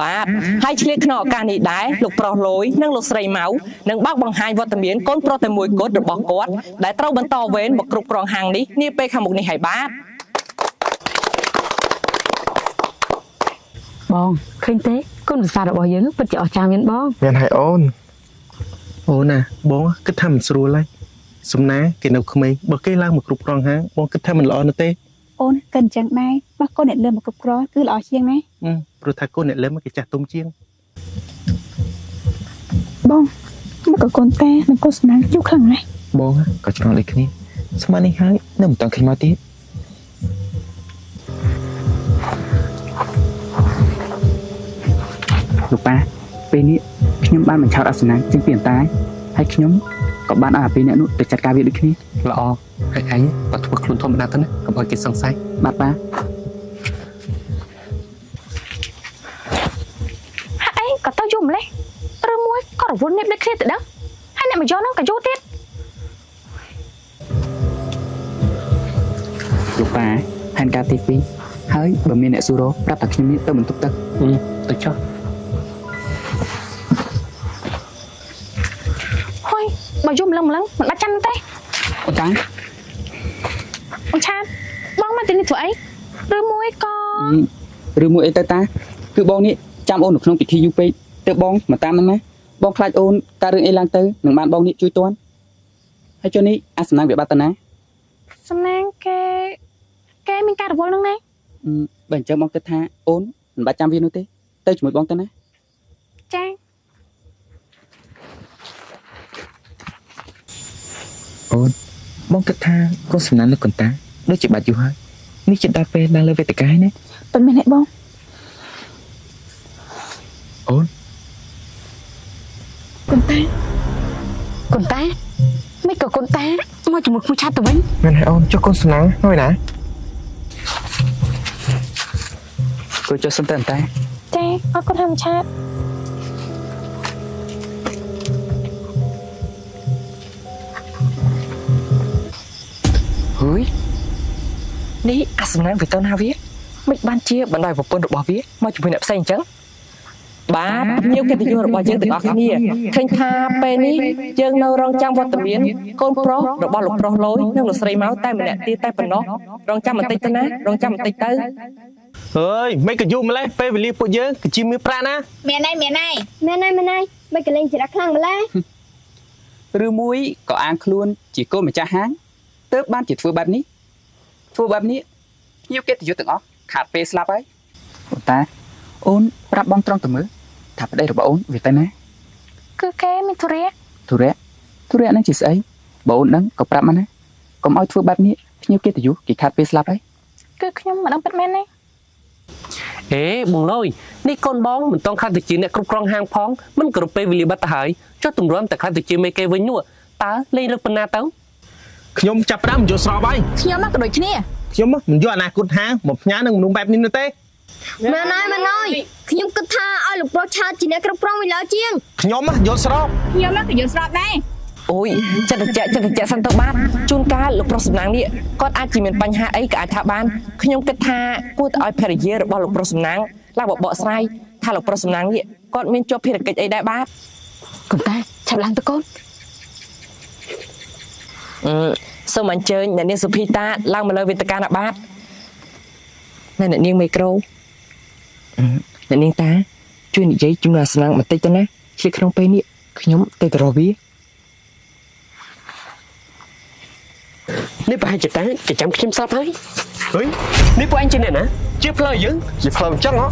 បាទហើយឆ្លៀតក្នុងឱកាសនេះដែរលោកប្រុសលយនិងលោកស្រីម៉ៅនឹងបើកបង្ហាញវត្តមានកូនប្រុសតែមួយគត់របស់គាត់ដែលត្រូវបន្តវេនមកគ្រប់គ្រងហាងនេះនាពេលខាងមុខនេះហើយបាទបងឃើញទេគុណវិសារបស់យើងពិតជាអស្ចារ្យមែនបងមានហើយអូនណាបងគិតថាមិនស្រួលហើយសំណាគេនៅក្មេងបើគេឡើងមកគ្រប់គ្រងហាងបងគិតថាមិនល្អនោះទេអូនកិនចឹងដែរបោះកូនអ្នកលើមកគ្រប់គ្រងគឺល្អជាងណាព្រោះថាកូនអ្នកលើមកគេចាស់ទុំជាងបងមកកូនតានិងកូនសំណាងយូរខ្លាំងណាស់បងក៏ឆ្ងល់ដូចគ្នាស្មាននេះហើយនៅមិនតាំងឃើញមកទៀតលោកប៉ាពេលនេះខ្ញុំបានបញ្ឆោតអាសនៈជាងពីអន្តាយហើយខ្ញុំក៏បានឲ្យអាពីរអ្នកនោះទៅចាត់ការវាដូចគ្នាល្អហើយអញក៏ធ្វើខ្លួនធម្មតាទៅណាកុំឲ្យគេសង្ស័យបាទប៉ាហើយអីក៏ទៅយំម្លេះឬមួយក៏រវល់នេះដូចគ្នាទៅដឹងហើយអ្នកមកយកហ្នឹងក៏យកទៀតលោកប៉ាផែនការទី2ហើយបើមានអ្នកស៊ូរ៉ូប្រាប់តែខ្ញុំនេះទៅបន្ទប់ទឹកទៅចុះហើយបើយំម្លឹងមិនបាច់ចាំទេអូនតាអូនឆាតបងមកទីនេះធ្វើអីឬមួយក៏ឬមួយអីទៅតាគឺបងនេះចាំអូននៅក្នុងពិធីយូរពេកទៅបងមកតាមហ្នឹងណាបងខ្លាចអូនការរឿងអីឡើងទៅនឹងបានបងនេះជួយទាន់ហើយចុះនេះអាសំណាងវាបាត់ទៅណាសំណាងគេមានការរវល់ហ្នឹងណាបើអញ្ចឹងបងគិតថាអូនមិនបាច់ចាំវានោះទេទៅជាមួយបងទៅណាចាអូនបងគិតថាកូនសំណាងនៅកន្តាដូចជាបាត់យូរហើយនេះជិតដល់ពេលឡើងលើវេទិកាហើយណាប៉ុន្មានអ្នកបងអូនគុនតាមិនក៏គុនតាមកជាមួយគូឆាត់ទៅវិញមែនហើយអូនចុះកូនសំណាងហើយណាគូចុះសុំទៅអន្តាចាអរគុណធម្មឆាតហើយនេះអាសំណាងវាទៅណាវាមិនបានជាបណ្ដោយប្រពន្ធរបស់វាមកជាមួយអ្នកផ្សេងអញ្ចឹងបាទញៀវកិត្តិយសរបស់យើងទាំងអស់គ្នាឃើញថាពេលនេះយើងនៅរងចាំវត្តមានកូនប្រុសរបស់លោកប្រុសលយនិងលោកស្រីមកតែម្នាក់ទៀតតែប៉ុណ្ណោះរងចាំបន្តិចទៅណារងចាំបន្តិចទៅអើយមិនក៏យូរម្លេះពេលវេលាពួកយើងក៏ជាមានប្រាក់ណាមានហើយមិនក៏លេងច្រាក់ខ្លាំងម្លេះឬមួយក៏អាងខ្លួនជាកូនម្ចាស់ហាងទើបបានជាធ្វើបែបនេះញៀវកិត្តិយសទាំងអស់ខាតពេលស្លាប់ហើយអូនតាអូនប្រាប់បងត្រង់ទៅមើលថាប្តីរបស់អូនវាទៅណាគឺគេមានធុរៈហ្នឹងជាស្អីបើអូនដឹងក៏ប្រាប់មកណាកុំឲ្យធ្វើបែបនេះញៀវកិត្តិយសគេខាតពេលស្លាប់ហើយគឺខ្ញុំមិនដឹងពិតមែនទេអេបងលយនេះកូនបងមិនតង់ខាត់ទៅជាអ្នកគ្រប់គ្រងហាងផងមិនគ្រប់ពេលវេលាបាត់ទៅហើយចុះទម្រាំតែខាត់ទៅជាមេគេវិញនោះតើលេងលើប៉ុណ្ណាទៅខ្ញុំចាប់ផ្ដើមយកស្របហើយខ្ញុំក៏ដូចគ្នាខ្ញុំមិនយកអនាគតហាងមកផ្ញើនឹងមនុស្សបែបនេះនោះទេមែនហើយខ្ញុំគិតថាឲ្យលោកប្រុសឆាតជាអ្នកគ្រប់គ្រងវាល្អជាងខ្ញុំយកស្របខ្ញុំក៏យកស្របដែរអូយចិត្តតែសិនទៅបាទជួនកាលលោកប្រុសសំណាងនេះគាត់អាចជាមានបញ្ហាអីក៏អាចថាបានខ្ញុំគិតថាគួរតែឲ្យភរិយារបស់លោកប្រុសសំណាងឡើងបបកស្រាយថាលោកប្រុសសំណាងនេះគាត់មានជាប់ភារកិច្ចអីដែរបាទកុំតែឆាប់ឡើងទៅកូនសូមអញ្ជើញអ្នកនាងសុភីតាឡើងមកលើវេទិកាណាបាទអ្នកនាងមីក្រូអ្នកនាងតាជួយនិយាយជំនួសអាសនៈបន្តិចទៅណាជាក្នុងពេលនេះខ្ញុំទៅរកវានេះប្រហែលជាតាគេចាំខ្ញុំស្លាប់ហើយនេះពួកអញជាអ្នកណាជាផ្លូវយើងជាផ្លូវអញ្ចឹងហ៎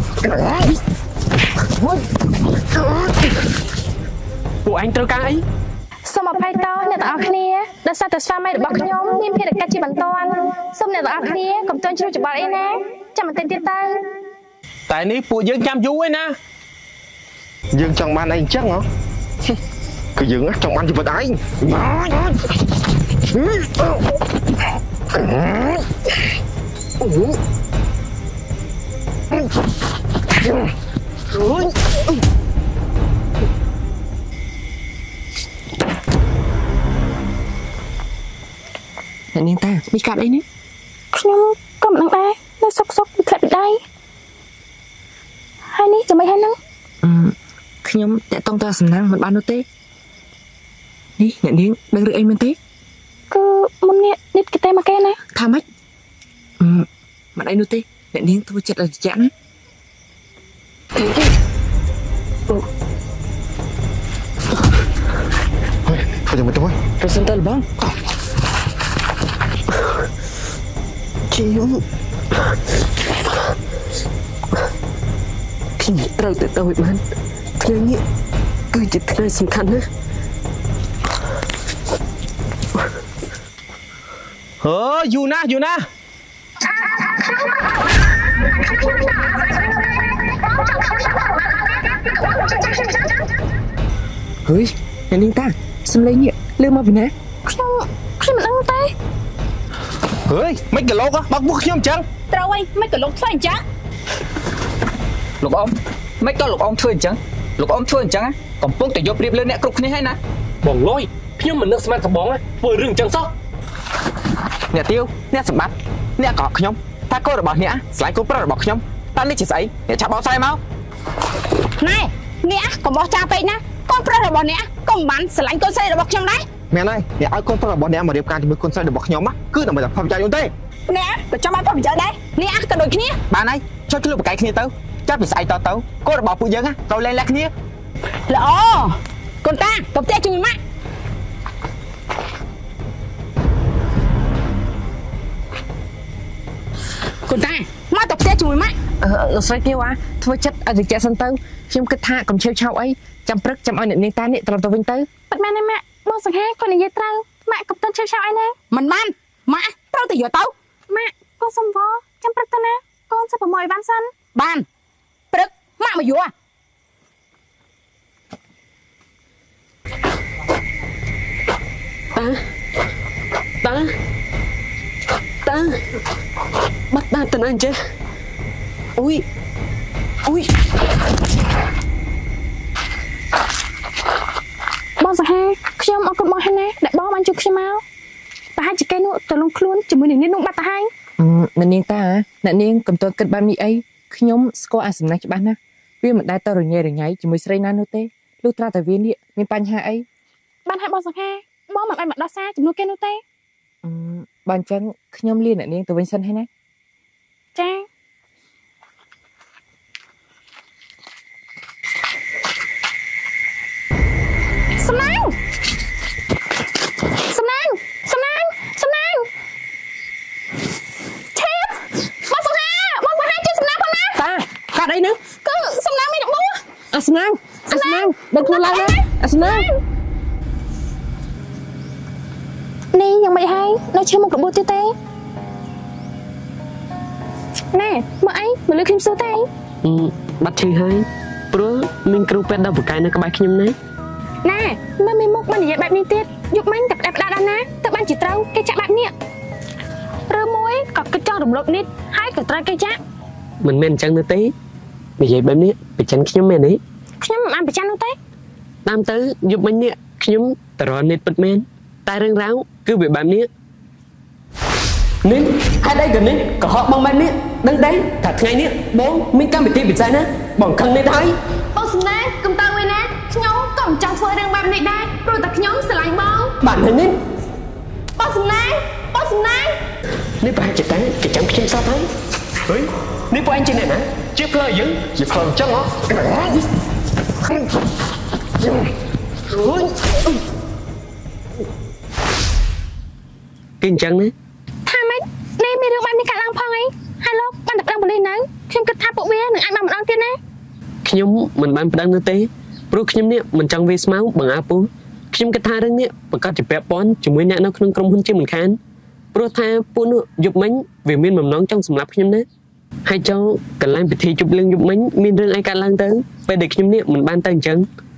ពួកអញត្រូវការអីសូមអភ័យទោសអ្នកទាំងអស់គ្នាដោយសារតែស្វាមីរបស់ខ្ញុំមានភារកិច្ចជាបន្ទាន់សូមអ្នកទាំងអស់គ្នាកុំទន់ជ្រួចច្បល់អីណាចាំបន្តិចទៀតទៅតែនេះពួកយើងចាំយូរឯណាយើងចង់បានអីអញ្ចឹងហ៎គឺយើងចង់បានជីវិតឯងអ្នកនាងតានេះកាត់អីនេះខ្ញុំក៏មិនដឹងដែរនៅសុកពីផ្លែពីដៃហហើយនេះចាំមិនហើយហ្នឹងខ្ញុំតែតង់តសំណាងមិនបាននោះទេនេះអ្នកនាងដឹងរឿងអីមែនទេគឺមុននេះនិតគេតែមកគេណាថាម៉េចមិនអីនោះទេអ្នកនាងធ្វើចិត្តឲ្យចាក់ណាចាំមើលទៅប្រសិនតើបងខ្ញុំត្រូវទៅឲ្យបានថ្ងៃនេះគឺជាថ្ងៃសំខាន់ណាស់យូរណាស់เฮ้ยអ្នកនាងតាសំឡេងនេះលឺមកពីណាខ្ញុំមិនដឹងទេเฮ้ยមិនកឡុកបើពួកខ្ញុំអញ្ចឹងត្រូវហើយមិនក៏លោកធ្វើអញ្ចឹងលោកអ៊ំមិនក៏លោកអ៊ំធ្វើអញ្ចឹងលោកអ៊ំធ្វើអញ្ចឹងកំពុងតែយកប្រៀបលើអ្នកគ្រប់គ្នាហើយណាបងលុយខ្ញុំមិននឹកស្មានថាបងធ្វើរឿងអញ្ចឹងសោះអ្នកទាវអ្នកសម្បត្តិអ្នកកក់ខ្ញុំថាកូនរបស់អ្នកស្លាញ់កូនប្រុសរបស់ខ្ញុំតើនេះជាស្អីអ្នកឆាប់បោកស្រាយមកណែអ្នកកុំបោះចាពេកណាកូនប្រុសរបស់អ្នកកុំបានស្រឡាញ់កូនស្រីរបស់ខ្ញុំដែរមែនហើយអ្នកឲ្យកូនប្រុសរបស់អ្នកមករៀបការជាមួយកូនស្រីរបស់ខ្ញុំគឺដើម្បីតែផលប្រយោជន៍នោះទេអ្នកក៏ចាំបានផលប្រយោជន៍ដែរអ្នកក៏ដូចគ្នាបានហើយចុះឆ្លុះបកកាយគ្នាទៅចាប់ពីស្អែកតទៅកូនរបស់ពួកយើងត្រូវលែងលះគ្នាល្អកូនតាទៅផ្ទះជាមួយម៉ាក់ កូនតាមកទៅផ្ទះជាមួយម៉ាក់លោកស្រីទាវធ្វើចិត្តឲ្យតិចសិនទៅខ្ញុំគិតថាកុំឆេវឆាវអីចាំព្រឹកចាំឲ្យអ្នកនាងតានេះត្រឡប់ទៅវិញទៅប៉ាត់មែនទេម៉ាក់បងសង្ហាគាត់និយាយត្រូវម៉ាក់កុំតន់ឆេវឆាវអីណាមិនបានម៉ាក់ត្រូវតែយកទៅម៉ាក់កូនសុំវល់ចាំព្រឹកទៅណាកូនសុំប្រមូលអីវ៉ាន់សិនបានព្រឹកម៉ាក់មកយកតាបាត់ដាតណាអញ្ចេះអ៊ុយបងសង្ហាខ្ញុំអរគុណបងហើយណាដែលបងបានជួយខ្ញុំមកប្រហែលជាគេនោះទៅលងខ្លួនជាមួយនឹងនេះនោះបាត់ទៅហើយអ្នកនាងតាអ្នកនាងកុំតើគិតបែបនេះអីខ្ញុំស្គាល់អាសំណាច់ច្បាស់ណាស់វាមិនដែលទៅរញ៉េរញ៉ៃជាមួយស្រីណានោះទេលុះត្រាតែវានេះមានបញ្ហាអីបានហើយបងសង្ហាបងមិនអាចមកដោះសារជំនួសគេនោះទេបើអញ្ចឹងខ្ញុំលាអ្នកនាងទៅវិញសិនហើយណាចា សំណាងឈៀបបងសង្ហាជួយសំណាងផងណាតាកាត់អីនោះគឺសំណាងមានរបួសអាសំណាងដឹងខ្លួនឡើងណាអាសំណាងនេះយ៉ាងមិនហើយនៅឈាមមករបួសទៀតទេណែមើលអីមើលលើខ្ញុំសួរតែបាត់ឈឺហើយព្រោះមានគ្រូពេទ្យដល់បកាយនៅក្បែរខ្ញុំណាណែមើលមានមុខមិននិយាយបែបនេះទៀតយប់មិញតែផ្ដាស់ណាទៅបានជាត្រូវគេចាក់បែបនេះឬមួយក៏គិតចង់រំលោភនេះហើយក៏ត្រូវគេចាក់មិនមែនអញ្ចឹងទេនិយាយបែបនេះប្រច័នខ្ញុំមែនទេខ្ញុំមិនបានប្រច័ននោះទេតាមទៅយប់មិញនេះខ្ញុំតរនិតពិតមែនតែរឿងរ៉ាវគឺវាបែបនេះនេះហេតុអីក៏នេះក៏ហកបងបែបនេះដឹងទេថាថ្ងៃនេះបងមានកម្មវិធីពិសេសណាបងខឹងនេះទៅហើយបងសំណាងកុំតើវិញណាខ្ញុំក៏មិនចង់ធ្វើរឿងបែបនេះដែរព្រោះតែខ្ញុំស្រឡាញ់បងបាទហើយនេះបងសំណាងនេះប្រហែលជាតែចាំខ្ញុំសោះហើយហេនេះពួកអញជាអ្នកណាជាផ្លូវយើងជាផ្លូវអញ្ចឹងហ៎គេអញ្ចឹងណាថាម៉េចនេះមានរឿងបែបនេះកើតឡើងផងអីហើយលោកបានតែប្តឹងប៉ូលីសនៅខ្ញុំគិតថាពួកវានឹងអាចបានម្ដងទៀតណាខ្ញុំមិនបានប្តឹងនោះទេព្រោះខ្ញុំនេះមិនចង់វាស្មៅបង្អាពូខ្ញុំគិតថារឿងនេះប្រកាសជាពាក់ព័ន្ធជាមួយអ្នកនៅក្នុងក្រុមហ៊ុនជាមិនខានព្រោះថាពួកនោះយប់មិញវាមានបំណងចង់សម្លាប់ខ្ញុំណាហើយចង់កន្លែងពិធីជប់លៀងយប់មិញមានរឿងអីកើតឡើងទៅពេលដែលខ្ញុំនេះមិនបានទៅអញ្ចឹង